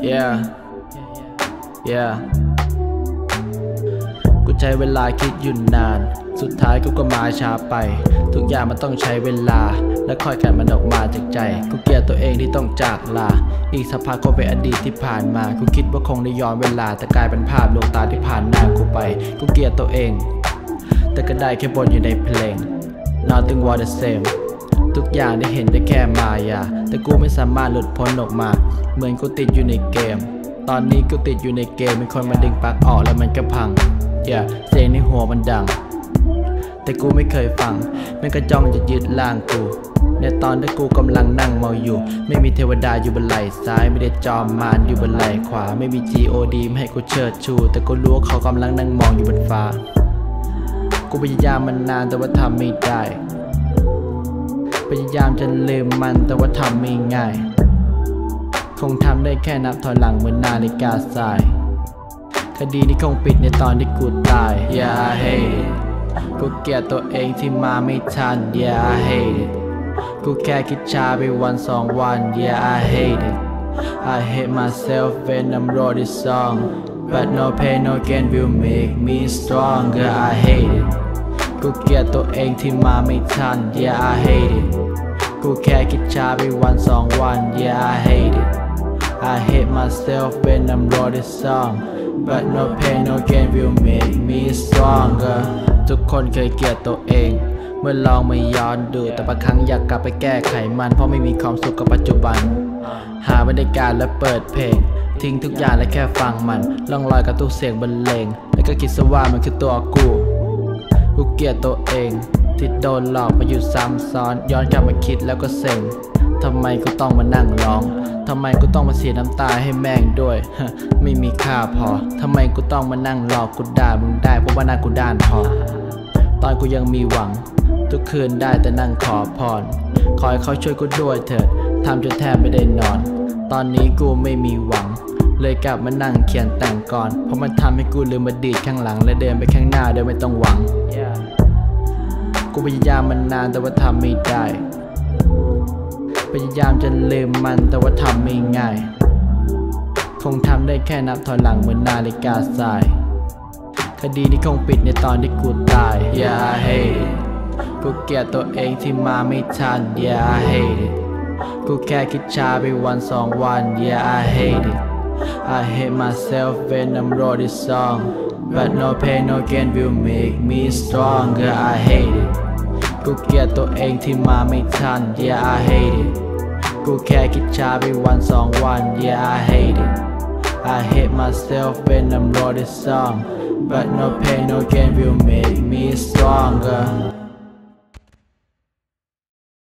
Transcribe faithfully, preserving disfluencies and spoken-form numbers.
yeah yeah กูใช้เวลาคิดอยู่นานสุดท้ายกูก็มาช้าไปทุกอย่างมันต้องใช้เวลาและค่อยกันมันออกมาจากใจกูเกลียดตัวเองที่ต้องจากลาอีกสักพักคงเป็นอดีตที่ผ่านมากูคิดว่าคงได้ย้อนเวลาแต่กลายเป็นภาพลวงตาที่ผ่านหน้ากูไปกูเกลียดตัวเองแต่ก็ได้แค่บ่นอยู่ในเพลง Nothing was the same ทุกอย่างได้เห็นได้แค่มายาแต่กูไม่สามารถหลุดพ้นออกมาเหมือนกูติดอยู่ในเกมตอนนี้กูติดอยู่ในเกมมีคนมาดึงปลั๊กออกแล้วมันก็พัง yeah เสียงในหัวมันดังแต่กูไม่เคยฟังมันก็จ้องจะยึดร่างกูในตอนที่กูกำลังนั่งเมาอยู่ไม่มีเทวดาอยู่บนไหล่ซ้ายไม่ได้จอมมารอยู่บนไหล่ขวาไม่มี จี โอ ดี ไม่ให้กูเชิดชูแต่กูรู้ว่าเขากำลังนั่งมองอยู่บนฟ้ากูพยายามมันนานแต่ว่าทำไม่ได้พยายามจะลืมมันแต่ว่าทำไม่ง่ายคงทำได้แค่นับถอยหลังเหมือนนาฬิกาทรายคดีนี้คงปิดในตอนที่กูตาย yeah I hate it กูเกลียดตัวเองที่มาไม่ทัน yeah I hate it กูแค่คิดช้าไปวันสองวัน yeah I hate it I hate myself when I'm wrote this song but no pain no gain will make me stronger I hate it กูเกลียดตัวเองที่มาไม่ทัน yeah I hate it กูแค่คิดช้าไปวันสองวัน yeah I hate it I hate myself when I'm wrote this song but no pain no gain will make me stronger ทุกคนเคยเกลียดตัวเองเมื่อลองมาย้อนดูแต่บางครั้งอยากกลับไปแก้ไขมันเพราะไม่มีความสุขกับปัจจุบันหาบรรยากาศและเปิดเพลงทิ้งทุกอย่างและแค่ฟังมันล่องลอยกับทุกเสียงบรรเลงแล้วก็คิดซะว่ามันคือตัวกูกูเกลียดตัวเองที่โดนหลอกมาอยู่ซ้ำซ้อนย้อนกลับมาคิดแล้วก็เซ็งทำไมกูต้องมานั่งร้องทำไมกูต้องมาเสียน้ำตาให้แม่งด้วยไม่มีค่าพอทำไมกูต้องมานั่งหลอกกูด่ามึงได้เพราะว่าหน้ากูด้านพอตอนกูยังมีหวังทุกคืนได้แต่นั่งขอพรขอให้เขาช่วยกูด้วยเถิดทำจนแทบไม่ได้นอนตอนนี้กูไม่มีหวังเลยกลับมานั่งเขียนแต่งก่อนเพราะมันทำให้กูลืมอดีตข้างหลังและเดินไปข้างหน้าโดยไม่ต้องหวัง yeah. กูพยายามมันนานแต่ว่าทำไม่ได้พยายามจะลืมมันแต่ว่าทำไม่ง่ายคงทำได้แค่นับถอยหลังเหมือนนาฬิกาทรายคดีนี้คงปิดในตอนที่กูตาย yeah I hate it กูเกลียดตัวเองที่มาไม่ทัน yeah I hate it กูแค่คิดช้าไปวันสองวัน yeah I hate it I hate myself when I'm wrote this song but no pain no gain will make me stronger I hate it กูเกลียดตัวเองที่มาไม่ทัน yeah I hate it กูแค่คิดช้าไปวันสองวัน yeah I hate it I hate myself when I'm wrote this song but no pain no gain will make me stronger